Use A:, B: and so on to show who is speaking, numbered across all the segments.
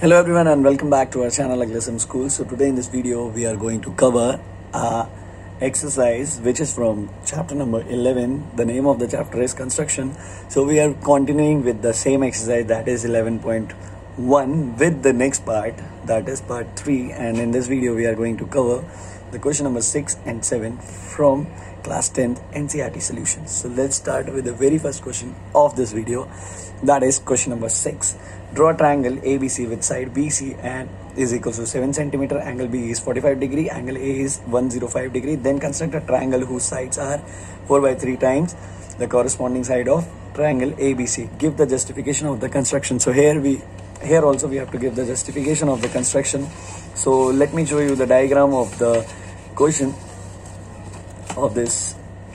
A: Hello everyone and welcome back to our channel Aglism School. So today in this video we are going to cover a exercise which is from chapter number 11. The name of the chapter is construction. So we are continuing with the same exercise, that is 11.1, with the next part, that is part 3, and in this video we are going to cover the question number 6 and 7 from class 10th NCERT solutions. So let's start with the very first question of this video, that is question number 6. Draw a triangle ABC with side BC and is equals to 7 centimeter. Angle B is 45 degree. Angle A is 105 degree. Then construct a triangle whose sides are 4 by 3 times the corresponding side of triangle ABC. Give the justification of the construction. So here also we have to give the justification of the construction. So let me show you the diagram of the question of this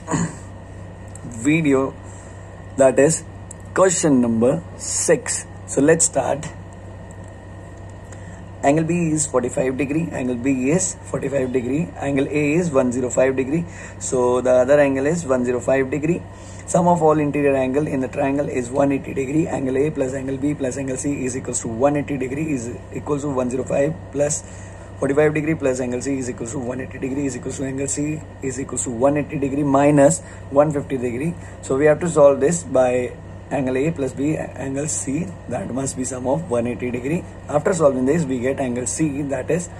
A: video, that is question number 6. So let's start. Angle B is 45 degree. Angle B is 45 degree. Angle A is 105 degree. So the other angle is 105 degree. Sum of all interior angle in the triangle is 180 degree. Angle A plus angle B plus angle C is equals to 180 degree is equals to 105 plus 45 degree plus angle C is equals to 180 degree is equals to angle C is equals to 180 degree minus 150 degree. So we have to solve this by angle A plus B angle C, that must be sum of 180 degree. After solving this we get angle C, that is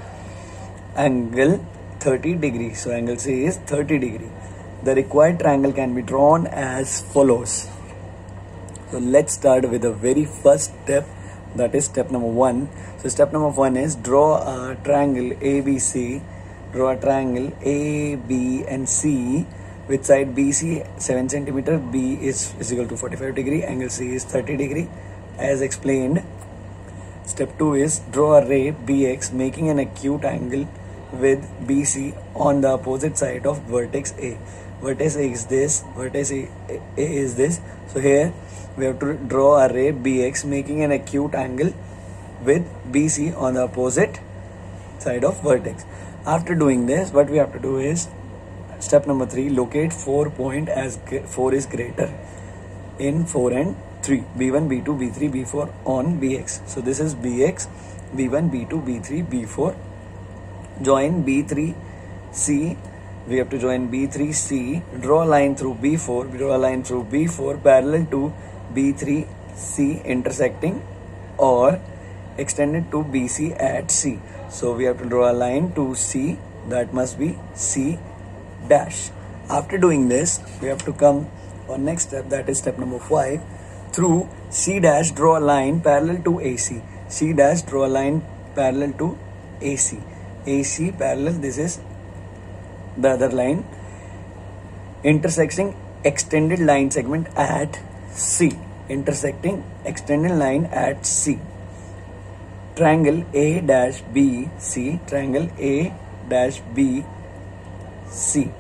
A: angle 30 degree. So angle C is 30 degree. The required triangle can be drawn as follows. So let's start with the very first step, that is step number 1. So step number 1 is draw a triangle ABC. Draw a triangle A, B and C with side BC 7 centimeter, B is equal to 45 degree, angle C is 30 degree as explained. Step 2 is draw a ray BX making an acute angle with BC on the opposite side of vertex A. Vertex A is this, vertex A is this. So here we have to draw a ray BX making an acute angle with BC on the opposite side of vertex. After doing this, what we have to do is step number 3, locate 4 point as 4 is greater in 4 and 3, B1, B2, B3, B4 on BX. So this is BX, B1, B2, B3, B4. Join B3C. We have to join B3C. Draw a line through B4. Draw a line through B4 parallel to B3C intersecting or extended to BC at C. So we have to draw a line to C, that must be C dash. After doing this we have to come on next step, that is step number 5. Through C dash draw a line parallel to AC. C dash draw a line parallel to AC. AC parallel, this is the other line, intersecting extended line segment at C. Intersecting extended line at C. Triangle A dash B C. Triangle A dash B C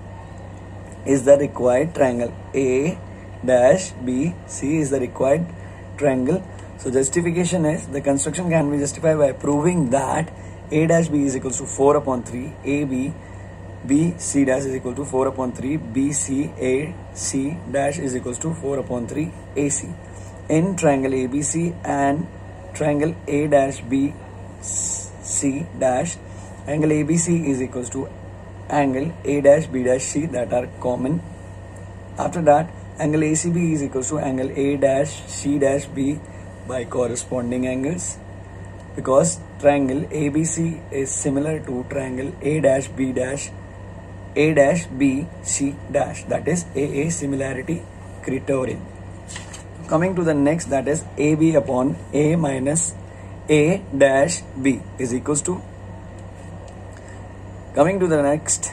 A: is the required triangle. A dash B C is the required triangle. So justification is the construction can be justified by proving that A dash B is equals to 4 upon 3, AB B C dash is equal to 4 upon 3, BC A C dash is equals to 4 upon 3 AC. In triangle ABC and triangle A dash B C dash, angle ABC is equals to angle A dash B dash C, that are common. After that angle ACB is equals to angle A dash C dash B by corresponding angles, because triangle ABC is similar to triangle A dash B dash A dash B C dash, that is AA similarity criterion. Coming to the next, that is AB upon A minus A dash B is equals to, coming to the next,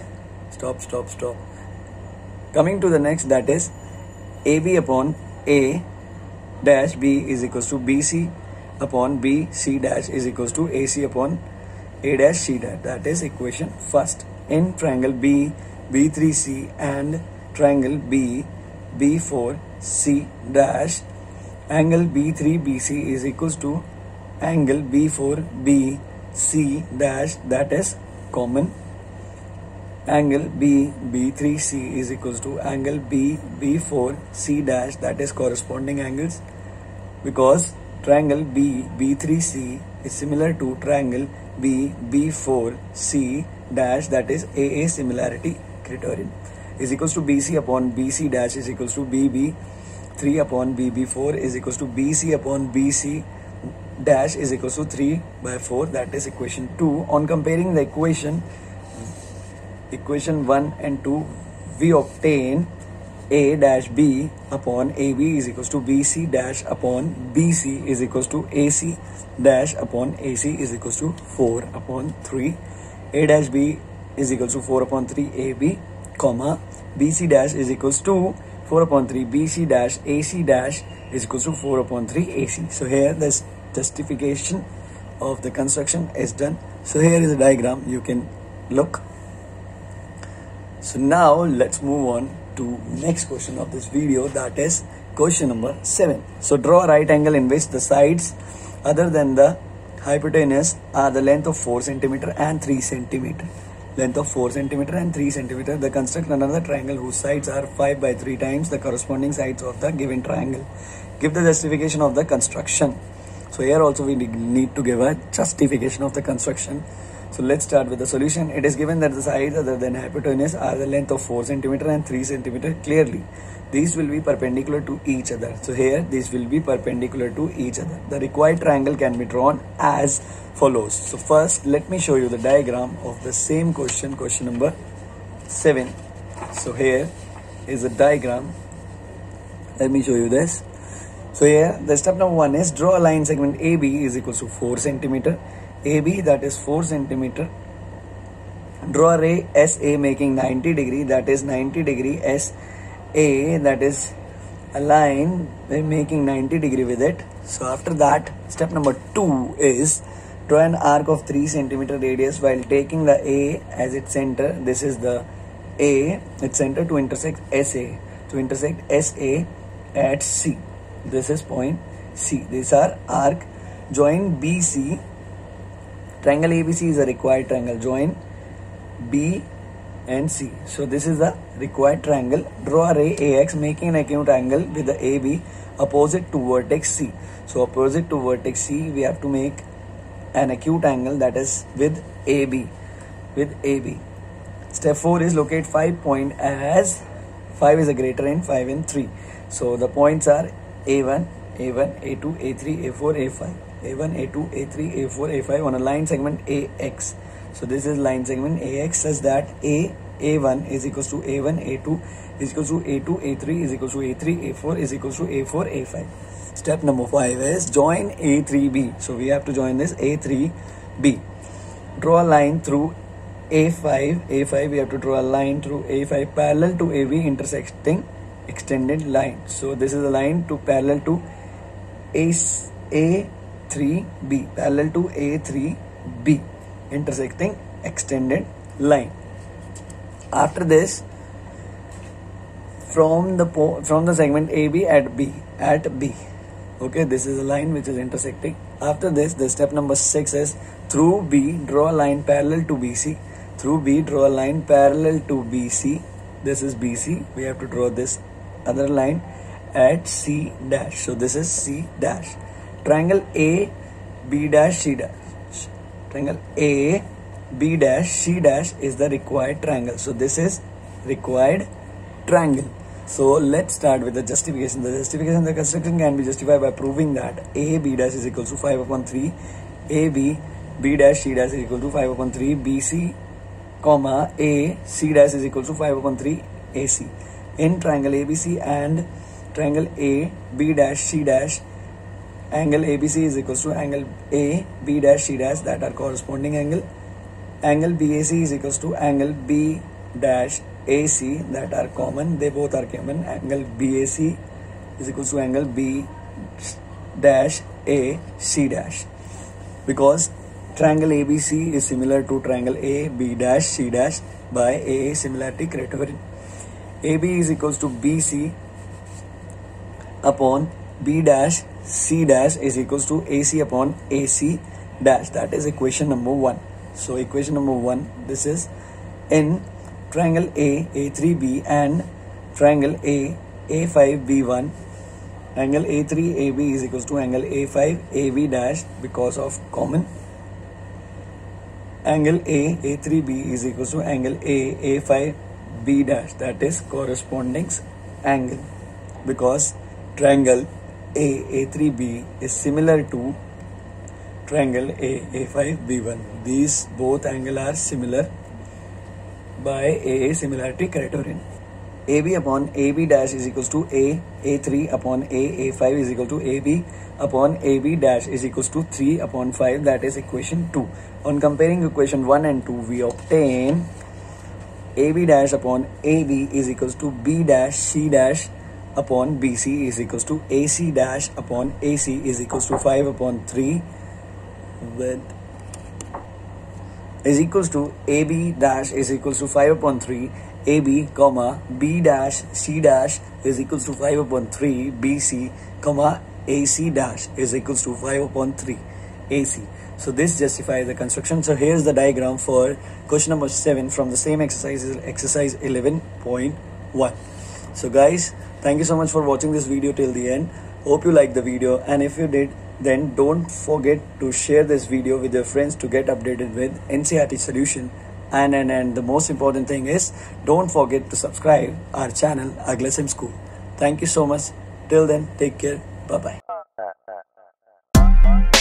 A: coming to the next, that is AB upon A dash B is equals to BC upon B C dash is equals to AC upon A dash C dash, that is equation first. In triangle B B3C and triangle B B4C dash, angle B3BC is equals to angle B4BC dash, that is common. Angle B3C is equals to angle B4C dash, that is corresponding angles, because triangle B B3C is similar to triangle B, B4C dash, that is AA similarity criterion, is equals to BC upon BC dash is equals to BB 3 upon BB4 is equals to BC upon BC dash is equals to 3 by 4. That is equation 2. On comparing the equation 1 and 2, we obtain A dash B upon AB is equals to BC dash upon BC is equals to AC dash upon AC is equals to 4 upon 3. A dash B is equals to 4 upon 3 AB, comma, BC dash is equals to 4 upon 3 BC dash AC dash is equals to 4 upon 3 AC. So here the justification of the construction is done. So here is a diagram, you can look. So now let's move on to next question of this video, that is question number 7. So draw a right angle in which the sides other than the hypotenuse are the length of 4 cm and 3 cm. Length of 4 cm and 3 cm. The construct another triangle whose sides are 5 by 3 times the corresponding sides of the given triangle. Give the justification of the construction. So here also we need to give a justification of the construction. So let's start with the solution. It is given that the sides other than hypotenuse are the length of 4 cm and 3 cm. Clearly, these will be perpendicular to each other. So here, these will be perpendicular to each other. The required triangle can be drawn as follows. So first, let me show you the diagram of the same question, question number 7. So here is a diagram. Let me show you this. So here, the step number 1 is draw a line segment AB is equal to 4 cm. AB, that is 4 cm. Draw a ray SA making 90 degree, that is 90 degree SA, that is a line making 90 degree with it. So after that, step number 2 is draw an arc of 3 cm radius while taking the A as its center. This is the A, its center, to intersect SA. To intersect SA at C. This is point C. These are arc. Join BC. Triangle ABC is a required triangle. Join B and C. So this is the required triangle. Draw a ray AX making an acute angle with the AB opposite to vertex C. So opposite to vertex C, we have to make an acute angle, that is with AB. With AB. Step 4 is locate 5 points as 5 is a greater in 5 in 3. So the points are A1, A1, A2, A3, A4, A5. A1, A2, A3, A4, A5 on a line segment AX. So this is line segment AX such that A1 is equals to A1, A2 is equals to A2, A3 is equals to A3, A4 is equals to A4, A5. Step number 5 is join A3B. So we have to join this A3B. Draw a line through A5. We have to draw a line through A5 parallel to AB intersecting extended line. So this is a line to parallel to A3B, parallel to A3B, intersecting extended line. After this, from the segment AB at B, okay, this is a line which is intersecting. After this, the step number 6 is through B, draw a line parallel to BC. Through B, draw a line parallel to BC. This is BC. We have to draw this other line at C dash. So this is C dash. Triangle A, B dash, C dash. Triangle A, B dash, C dash is the required triangle. So this is required triangle. So let's start with the justification. The justification of the construction can be justified by proving that A, B dash is equal to 5 upon 3. AB, B dash, C dash is equal to 5 upon 3. BC, comma, A, C dash is equal to 5 upon 3 AC. In triangle ABC and triangle A, B dash, C dash, angle ABC is equals to angle A, B dash, C dash, that are corresponding angle. Angle BAC is equals to angle B dash AC, that are common. They both are common. Angle BAC is equals to angle B dash A C dash, because triangle ABC is similar to triangle A, B dash, C dash by AA similarity criterion. AB is equals to BC upon B dash, C dash is equals to AC upon AC dash. That is equation number 1. So equation number 1, this is in triangle A, A3B and triangle A, A5B1 Angle A3AB is equals to angle A5AB dash because of common. Angle A3B is equals to angle A5B dash, that is corresponding angle, because triangle A3B is similar to triangle A5B1. These both angles are similar by a similarity criterion. AB upon AB dash is equals to A3 upon A5 is equal to AB upon AB dash is equals to 3 upon 5, that is equation 2. On comparing equation 1 and 2, we obtain AB dash upon AB is equals to B dash C dash upon BC is equals to AC dash upon AC is equals to 5 upon 3 with is equals to AB dash is equals to 5 upon 3 AB comma B dash C dash is equals to 5 upon 3 BC comma AC dash is equals to 5 upon 3 AC. So this justifies the construction. So here's the diagram for question number 7 from the same exercise, exercise 11.1. So guys, thank you so much for watching this video till the end. Hope you liked the video, and if you did, then don't forget to share this video with your friends to get updated with NCERT solution. And the most important thing is, don't forget to subscribe our channel Agla Sim School. Thank you so much. Till then, take care. Bye bye.